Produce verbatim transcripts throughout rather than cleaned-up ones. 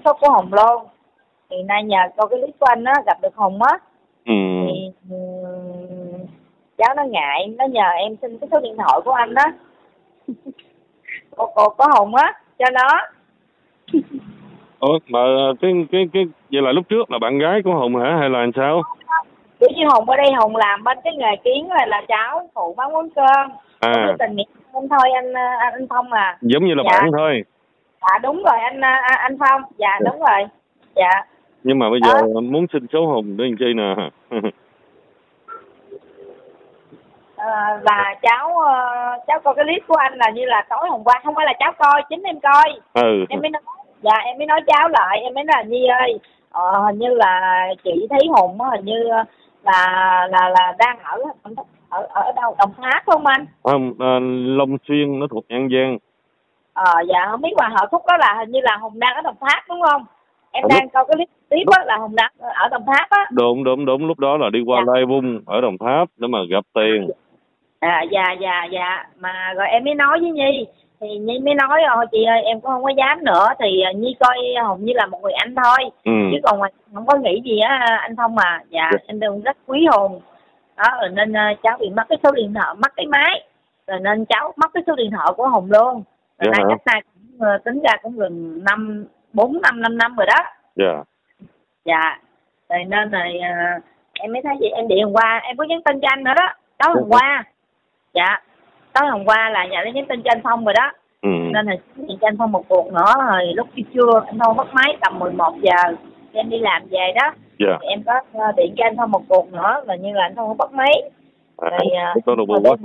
số của Hùng luôn. Thì nay nhờ coi cái clip của anh á, gặp được Hùng á. Ừ. Thì um, cháu nó ngại, nó nhờ em xin cái số điện thoại của anh đó. Cô, cô có Hùng á, cho nó. Ủa, mà cái, cái, cái, vậy là lúc trước là bạn gái của Hùng hả, hay là làm sao? Kiểu như Hùng ở đây Hùng làm bên cái nghề kiến là, là cháu phụ bán món cơm. À. Cũng tình nghĩa anh thôi, anh, anh, anh Phong à. Giống như là Dạ. bạn thôi. Dạ đúng rồi anh anh Phong, dạ đúng rồi. Dạ. Nhưng mà bây đó. giờ muốn xin số Hùng để làm chi nè? À, là cháu uh, cháu coi cái clip của anh là như là tối hôm qua, không phải là cháu coi, chính em coi. Ừ. Em mới nói, dạ em mới nói cháu lại, em mới nói là Nhi ơi, ờ, hình như là chị thấy Hùng á, hình như là là là đang ở ở ở đâu, Đồng Tháp không anh? Không, à, Long Xuyên nó thuộc An Giang. Ờ dạ không biết, mà họ thúc đó là hình như là Hùng đang ở Đồng Tháp đúng không? Em à, đang lúc, coi cái clip tiếp á là Hùng đang ở Đồng Tháp á. Đúng đúng đúng, lúc đó là đi qua dạ. Lai Vung ở Đồng Tháp để mà gặp Tiền. À dạ dạ dạ, mà rồi em mới nói với Nhi, thì Nhi mới nói rồi chị ơi em cũng không có dám nữa, thì Nhi coi Hùng như là một người anh thôi. Ừ. Chứ còn không có nghĩ gì á anh Phong mà. Dạ yeah. em đều rất quý Hùng đó, rồi nên uh, cháu bị mất cái số điện thoại, mất cái máy, rồi nên cháu mất cái số điện thoại của Hùng luôn. Rồi yeah, nay cách nay cũng uh, tính ra cũng gần năm bốn năm năm năm rồi đó. Dạ. Yeah. Dạ rồi nên rồi uh, em mới thấy vậy, em điện hôm qua em có nhắn tin cho anh nữa đó, tối hôm qua. Dạ tối hôm qua là nhà nó nhắn tin cho anh Phong rồi đó. Ừ. Nên là điện cho anh Phong một cuộc nữa, rồi lúc khi trưa anh Phong bắt máy tầm mười một giờ em đi làm về đó. Dạ. Thì em có uh, điện cho anh Phong một cuộc nữa, là như là anh Phong không bắt máy. À, rồi uh, tôi buồn quá.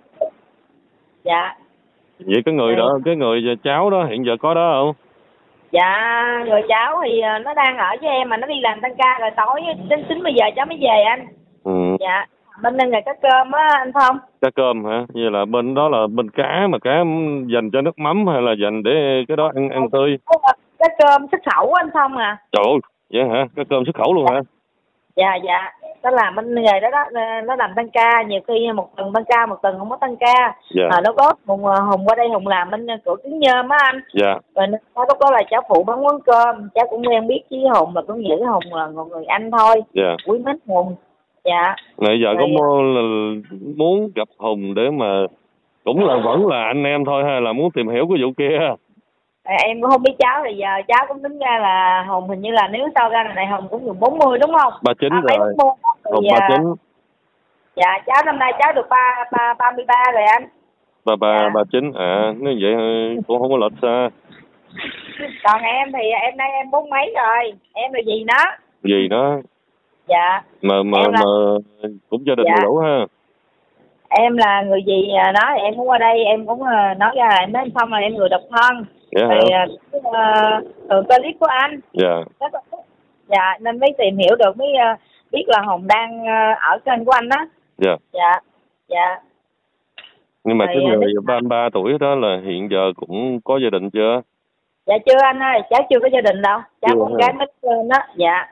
Dạ. Vậy cái người rồi, đó, cái người cháu đó hiện giờ có đó không? Dạ người cháu thì nó đang ở với em, mà nó đi làm tăng ca rồi tối đến chín bây giờ cháu mới về anh. Ừ. Dạ bên đây là cá cơm á anh Phong. Cá cơm hả? Vậy là bên đó là bên cá, mà cá dành cho nước mắm hay là dành để cái đó ăn ăn tươi? Cá cơm xuất khẩu anh Phong à. Trời ơi, vậy hả? Cá cơm xuất khẩu luôn hả? Dạ dạ, nó làm bên nghề đó đó, nó làm tăng ca, nhiều khi một tuần tăng ca, một tuần không có tăng ca. Dạ. À, nó có Hùng, Hùng qua đây Hùng làm bên cửa kính nhôm á anh. Dạ. Rồi nó lúc đó là cháu phụ bán món cơm, cháu cũng quen biết với Hùng, là cũng nghĩ Hùng là một người anh thôi. Dạ. Quý mến Hùng. Dạ. Nãy giờ rồi, có muốn, là muốn gặp Hùng để mà cũng là vẫn là anh em thôi, hay là muốn tìm hiểu cái vụ kia? À, em cũng không biết cháu, thì giờ cháu cũng tính ra là Hùng hình như là nếu sau ra này Hùng cũng gần bốn mươi đúng không? ba chín à, rồi. Hùng ba chín. Dạ cháu năm nay cháu được ba ba ba mươi ba rồi anh. Ba ba ba chín à, nếu vậy cũng không có lệch xa. Còn em thì em nay em bốn mấy rồi, em là gì nó? Gì đó? Dạ. Mà mà là... mà cũng gia đình dạ. đầy đủ ha. Em là người gì nói thì em cũng qua đây em cũng nói ra là em nói xong là em người độc thân. Dạ Thì từ uh, clip của anh. Dạ. Dạ nên mới tìm hiểu được, mới uh, biết là Hùng đang uh, ở kênh của anh đó. Dạ. Dạ. Dạ. Nhưng mà thì, cái người biết... ba mươi ba tuổi đó là hiện giờ cũng có gia đình chưa? Dạ chưa anh ơi, cháu chưa có gia đình đâu, cháu chưa con gái mất kênh đó. Dạ.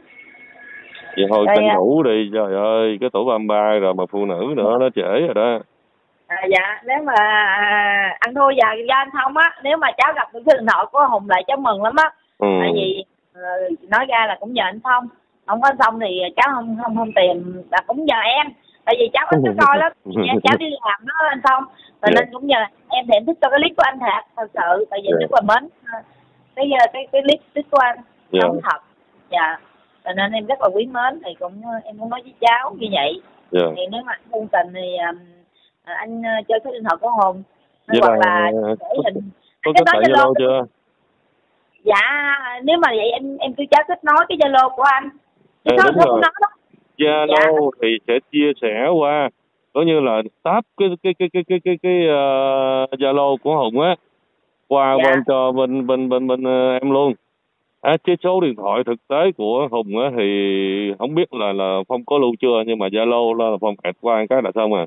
Vậy thôi tranh thủ đi, trời ơi, cái tuổi ba mươi ba rồi mà phụ nữ nữa nó trễ rồi đó. À, dạ, nếu mà à, ăn thua giờ do anh Thông á, nếu mà cháu gặp được cái điện thoại của Hùng lại cháu mừng lắm á. Ừ. Tại vì uh, nói ra là cũng nhờ anh Thông, không có anh Thông thì cháu không không không tìm, là cũng nhờ em. Tại vì cháu ít có coi lắm, cháu đi làm đó anh Thông, rồi nên cũng nhờ em, thì em thích cho cái clip của anh thật, thật sự, tại vì rất là mến cái cái cái clip clip của anh, sống thật. Dạ. Cho nên em rất là quý mến, thì cũng em cũng nói với cháu như vậy. Yeah. Thì nếu mà anh vô tình thì um, anh uh, chơi số điện thoại của Hùng, hoặc là, là để hình có kết bạn Zalo chưa? Dạ nếu mà vậy em em kêu cháu kết nối cái Zalo của anh. À, đúng rồi. Zalo dạ. Thì sẽ chia sẻ qua, có như là tab cái cái cái cái cái cái cái Zalo uh, của Hùng á qua dạ. bên cho bên bên bên bên uh, em luôn. À, cái số điện thoại thực tế của Hùng á thì không biết là là Phong có lưu chưa, nhưng mà Zalo là Phong add qua cái là xong à.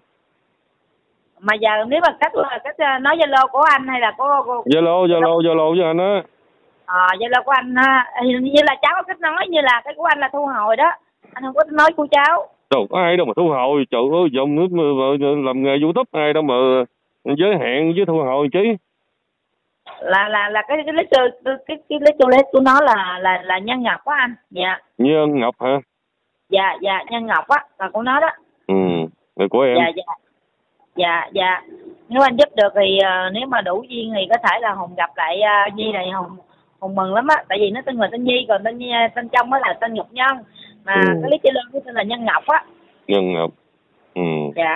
Mà giờ nếu mà cách là cách nói Zalo của anh hay là có Zalo Zalo Zalo với anh á. Ờ Zalo của anh ha, hình như là cháu có cách nói, như là cái của anh là thu hồi đó, anh không có nói của cháu. Đâu có ai đâu mà thu hồi, trời ơi, dòng nước làm nghề YouTube ai đâu mà giới hạn với thu hồi chứ. là là là cái cái lấy cái cái cái lấy toilet của nó là là là Nhân Ngọc á anh. Dạ. Nhân Ngọc hả? Dạ dạ Nhân Ngọc á, là của nó đó. Ừ, là của em. Dạ dạ. Dạ dạ. Nếu anh giúp được thì uh, nếu mà đủ duyên thì có thể là Hùng gặp lại uh, Nhi này, Hùng Hùng mừng lắm á, tại vì nó tên người tên Nhi, còn tên tên trong á là tên Ngọc Nhân, mà ừ. cái lý chơi lương của tên là Nhân Ngọc á. Nhân Ngọc. Ừ. Dạ.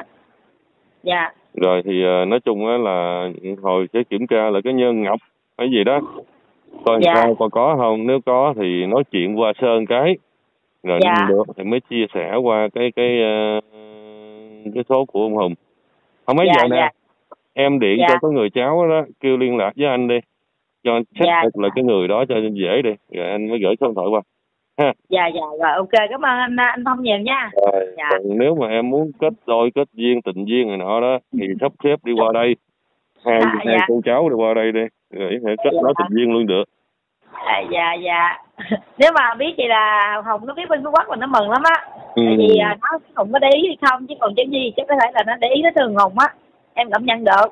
Dạ. Rồi thì uh, nói chung á là hồi sẽ kiểm tra lại cái Nhân Ngọc cái gì đó, coi dạ. sao coi có không, nếu có thì nói chuyện qua Sơn cái rồi dạ. nếu được thì mới chia sẻ qua cái cái uh, cái số của ông Hùng. Không mấy dạ, giờ nè dạ. em điện dạ. cho cái người cháu đó kêu liên lạc với anh đi, cho anh check dạ. lại cái người đó cho dễ đi, rồi anh mới gửi số điện thoại qua ha. Dạ dạ rồi ok, cảm ơn anh anh Thông nhiều nha. Rồi, dạ. Còn nếu mà em muốn kết đôi kết duyên tình duyên này nọ đó thì sắp xếp đi qua đây, hai dạ, hai dạ. cô cháu đi qua đây đi rồi thể kết nối dạ. tình duyên luôn được. À, dạ dạ. Nếu mà biết vậy là Hùng nó biết bên Phú Quốc mình nó mừng lắm á. Ừ. Tại vì nó Hùng có để ý hay không, chứ còn chứ gì chắc có thể là nó để ý nó thường Hùng á, em cảm nhận được.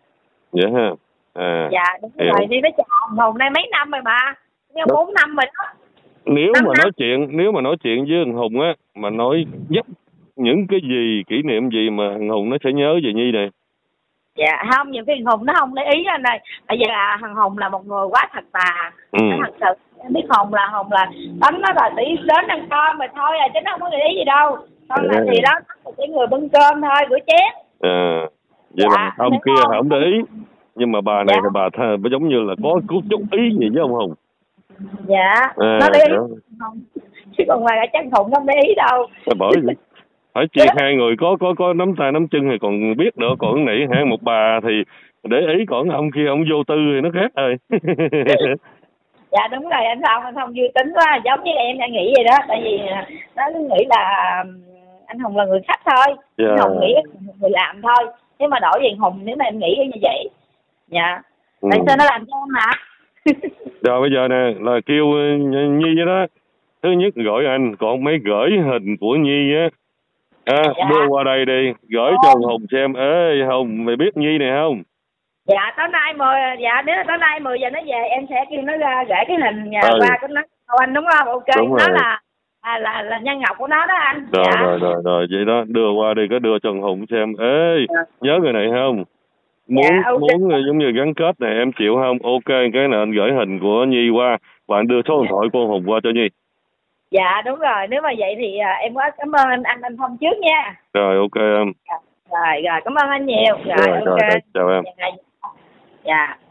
Dạ ha. À, dạ đúng hiểu. Rồi đi nó chào Hùng nay mấy năm rồi mà, bốn năm rồi đó. Nếu mà năm. nói chuyện nếu mà nói chuyện với thằng Hùng á, mà nói giúp những cái gì kỷ niệm gì mà thằng Hùng nó sẽ nhớ về Nhi này. Dạ không, nhiều khi thằng Hùng nó không để ý anh ơi. Tại vì là thằng Hùng là một người quá thật thà. Ừ. Nó thật sự em biết Hùng là Hùng là tánh nó là tí đến ăn cơm mà thôi à, chứ nó không có để ý gì đâu. Con là gì đó nó chỉ người bưng cơm thôi, rửa chén. À vậy dạ, là ông kia không? không để ý, nhưng mà bà này dạ. thì bà thà giống như là có chút ý gì với ông Hùng. Dạ à, nó để ý không, chứ còn ngoài chắc Hùng không để ý đâu. Bởi vì phải chia hai người có có có nắm tay nắm chân thì còn biết được, còn nãy hai một bà thì để ý, còn ông kia ông vô tư thì nó khác rồi. Dạ đúng rồi anh Thông, anh Thông vui tính quá, giống như em đang nghĩ vậy đó, tại vì nó cứ nghĩ là anh Hùng là người khách thôi, yeah. Anh Hùng nghĩ là người làm thôi, nếu mà đổi về Hùng nếu mà em nghĩ như vậy, dạ, ừ. Tại sao nó làm cho em hả? Rồi bây giờ nè là kêu Nhi vậy đó, thứ nhất gọi anh, còn mấy gửi hình của Nhi á. À, dạ. Đưa qua đây đi, gửi cho Hùng xem. Ê Hùng, mày biết Nhi này không? Dạ tối nay mười, dạ nếu tối nay mười giờ nó về em sẽ kêu nó ra gửi cái hình nhà ừ. qua cái nó anh đúng không? Ok, đúng nó là, là là là Nhân Ngọc của nó đó anh. Rồi dạ. rồi rồi rồi vậy đó, đưa qua đi, có đưa cho Hùng xem. Ê, dạ. nhớ người này không? Muốn dạ, okay. muốn giống như gắn kết này em chịu không? Ok, cái này anh gửi hình của Nhi qua và anh đưa số điện dạ. thoại của Hùng qua cho Nhi. Dạ đúng rồi, nếu mà vậy thì à, em quá cảm ơn anh anh anh Thông trước nha. Rồi ok em. Dạ, rồi rồi cảm ơn anh nhiều. Rồi, rồi ok. Rồi, chào em. Dạ. Dạ.